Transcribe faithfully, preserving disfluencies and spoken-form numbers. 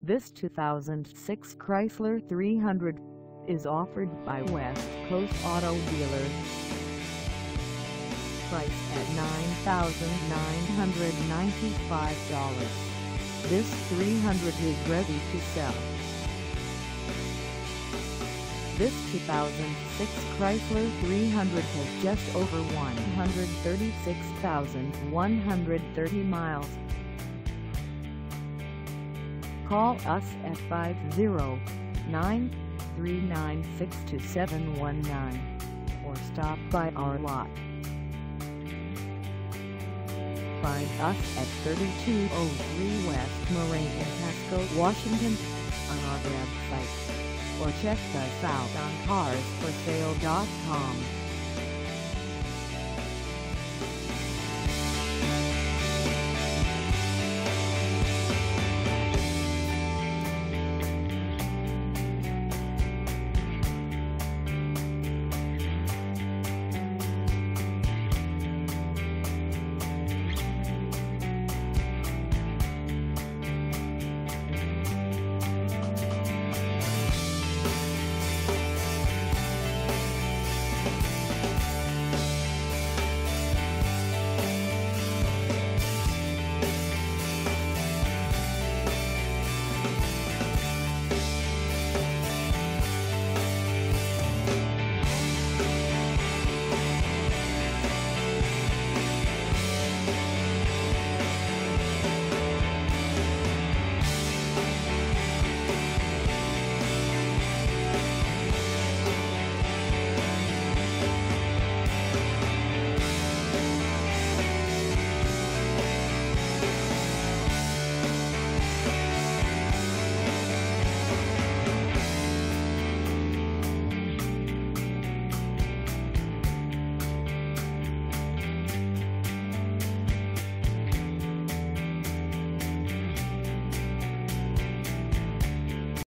This two thousand six Chrysler three hundred is offered by West Coast Auto Dealers. Price at nine thousand nine hundred ninety-five dollars. This three hundred is ready to sell. This two thousand six Chrysler three hundred has just over one hundred thirty-six thousand one hundred thirty miles. Call us at five oh nine, three nine six, two seven one nine or stop by our lot. Find us at thirty-two oh three West Marie Pasco, Washington on our website, or check us out on cars for sale dot com.